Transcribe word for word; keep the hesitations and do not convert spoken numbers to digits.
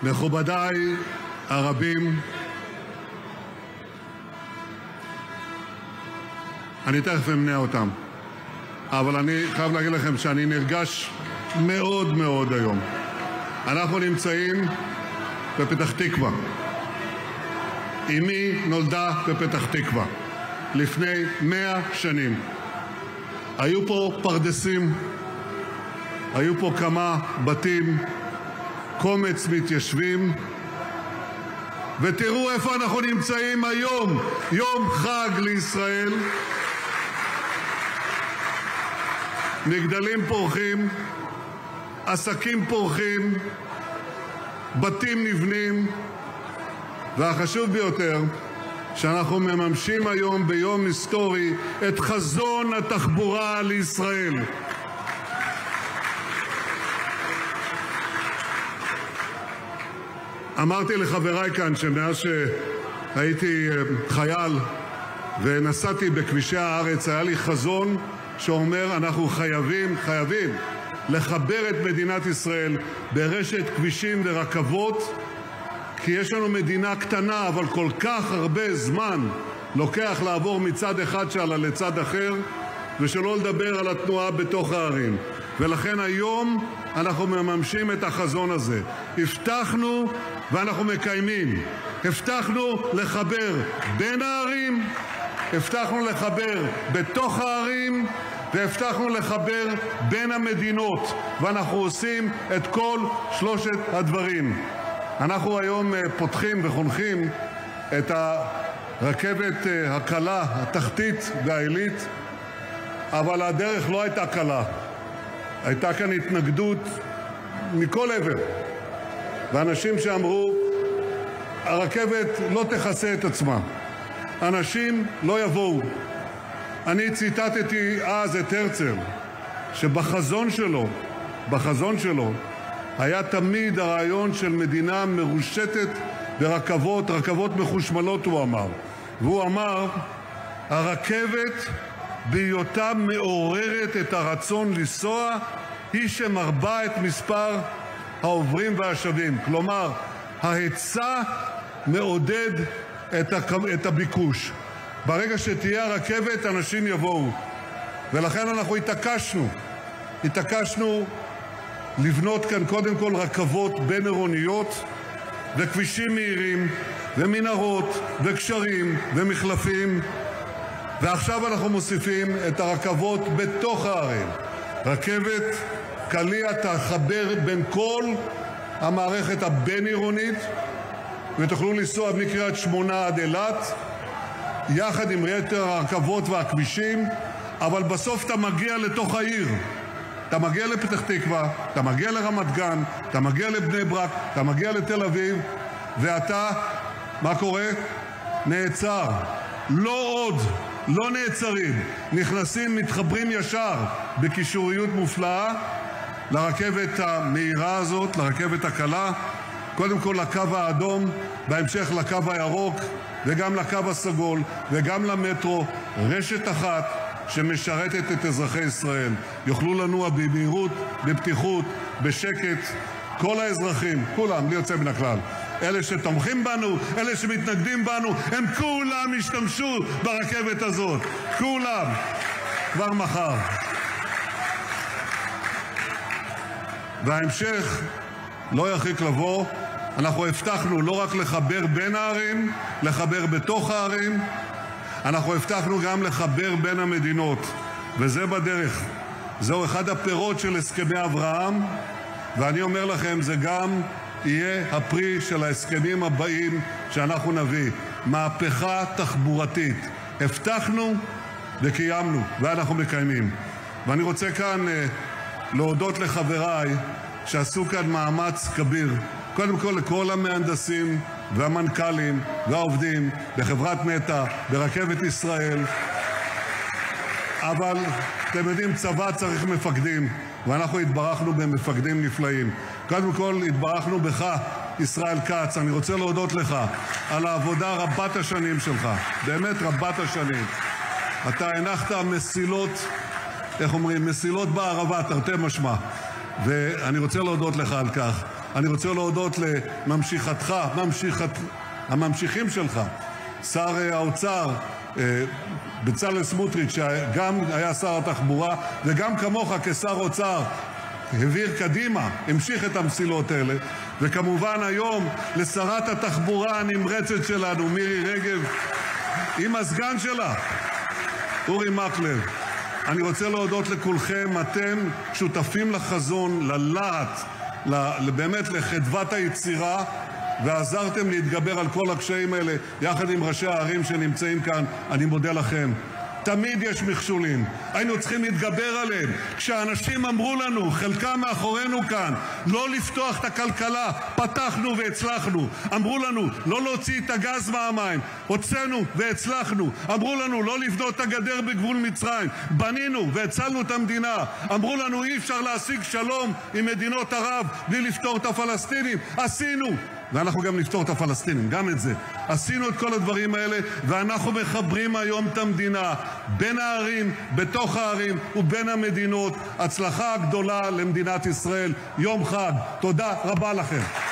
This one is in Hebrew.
מכובדיי הרבים, אני תכף אמנה אותם, אבל אני חייב להגיד לכם שאני נרגש מאוד מאוד היום. אנחנו נמצאים בפתח תקווה. אמי נולדה בפתח תקווה לפני מאה שנים. היו פה פרדסים, היו פה כמה בתים, קומץ מתיישבים, ותראו איפה אנחנו נמצאים היום, יום חג לישראל. מגדלים פורחים, עסקים פורחים, בתים נבנים, והחשוב ביותר, שאנחנו מממשים היום ביום היסטורי את חזון התחבורה לישראל. אמרתי לחבריי כאן שמאז שהייתי חייל ונסעתי בכבישי הארץ, היה לי חזון שאומר אנחנו חייבים, חייבים לחבר את מדינת ישראל ברשת כבישים ורכבות, כי יש לנו מדינה קטנה, אבל כל כך הרבה זמן לוקח לעבור מצד אחד שלה לצד אחר, ושלא לדבר על התנועה בתוך הערים. ולכן היום אנחנו מממשים את החזון הזה. הבטחנו ואנחנו מקיימים. הבטחנו לחבר בין הערים, הבטחנו לחבר בתוך הערים, והבטחנו לחבר בין המדינות, ואנחנו עושים את כל שלושת הדברים. אנחנו היום פותחים וחונכים את הרכבת הקלה, התחתית והעילית, אבל הדרך לא הייתה קלה. הייתה כאן התנגדות מכל עבר, ואנשים שאמרו, הרכבת לא תכסה את עצמה, אנשים לא יבואו. אני ציטטתי אז את הרצל, שבחזון שלו, בחזון שלו, היה תמיד הרעיון של מדינה מרושתת ברכבות, רכבות מחושמלות, הוא אמר. והוא אמר, הרכבת בהיותה מעוררת את הרצון לנסוע, היא שמרבה את מספר העוברים והשבים. כלומר, ההיצע מעודד את הביקוש. ברגע שתהיה הרכבת, אנשים יבואו. ולכן אנחנו התעקשנו, התעקשנו לבנות כאן קודם כל רכבות בין עירוניות וכבישים מהירים ומנהרות וגשרים ומחלפים, ועכשיו אנחנו מוסיפים את הרכבות בתוך הערים. רכבת קליע תחבר בין כל המערכת הבין עירונית, ותוכלו לנסוע מקריית שמונה עד אילת יחד עם יתר הרכבות והכבישים, אבל בסוף אתה מגיע לתוך העיר. אתה מגיע לפתח תקווה, אתה מגיע לרמת גן, אתה מגיע לבני ברק, אתה מגיע לתל אביב, ואתה, מה קורה? נעצר. לא עוד, לא נעצרים. נכנסים, מתחברים ישר בקישוריות מופלאה לרכבת המהירה הזאת, לרכבת הקלה, קודם כל לקו האדום, בהמשך לקו הירוק, וגם לקו הסגול, וגם למטרו, רשת אחת שמשרתת את אזרחי ישראל. יוכלו לנוע במהירות, בפתיחות, בשקט, כל האזרחים, כולם, בלי יוצא מן הכלל. אלה שתומכים בנו, אלה שמתנגדים בנו, הם כולם ישתמשו ברכבת הזאת. כולם. כבר מחר. וההמשך לא ירחיק לבוא. אנחנו הבטחנו לא רק לחבר בין הערים, לחבר בתוך הערים, אנחנו הבטחנו גם לחבר בין המדינות, וזה בדרך. זהו אחד הפירות של הסכמי אברהם, ואני אומר לכם, זה גם יהיה הפרי של ההסכמים הבאים שאנחנו נביא. מהפכה תחבורתית. הבטחנו וקיימנו, ואנחנו מקיימים. ואני רוצה כאן אה, להודות לחבריי שעשו כאן מאמץ כביר. קודם כל לכל המהנדסים והמנכ"לים והעובדים בחברת נטע, ברכבת ישראל. אבל אתם יודעים, צבא צריך מפקדים, ואנחנו התברכנו במפקדים נפלאים. קודם כל התברכנו בך, ישראל כץ. אני רוצה להודות לך על העבודה רבת השנים שלך, באמת רבת השנים. אתה הנחת מסילות, איך אומרים, מסילות בערבה, תרתי משמע. ואני רוצה להודות לך על כך. אני רוצה להודות לממשיכתך, ממשיכת, הממשיכים שלך, שר האוצר, בצלאל סמוטריץ', שגם היה שר התחבורה, וגם כמוך כשר אוצר, העביר קדימה, המשיך את המסילות האלה, וכמובן היום לשרת התחבורה הנמרצת שלנו, מירי רגב, עם הסגן שלה, אורי מקלב. אני רוצה להודות לכולכם, אתם שותפים לחזון, ללהט, באמת לחדוות היצירה, ועזרתם להתגבר על כל הקשיים האלה, יחד עם ראשי הערים שנמצאים כאן. אני מודה לכם. תמיד יש מכשולים, היינו צריכים להתגבר עליהם. כשאנשים אמרו לנו, חלקם מאחורינו כאן, לא לפתוח את הכלכלה, פתחנו והצלחנו. אמרו לנו לא להוציא את הגז מהמים, הוצאנו והצלחנו. אמרו לנו לא לבנות את הגדר בגבול מצרים, בנינו והצלנו את המדינה. אמרו לנו אי אפשר להשיג שלום עם מדינות ערב בלי לפתור את הפלסטינים, עשינו, ואנחנו גם נפתור את הפלסטינים, גם את זה. עשינו את כל הדברים האלה, ואנחנו מחברים היום את המדינה, בין הערים, בתוך הערים ובין המדינות. הצלחה גדולה למדינת ישראל. יום חג. תודה רבה לכם.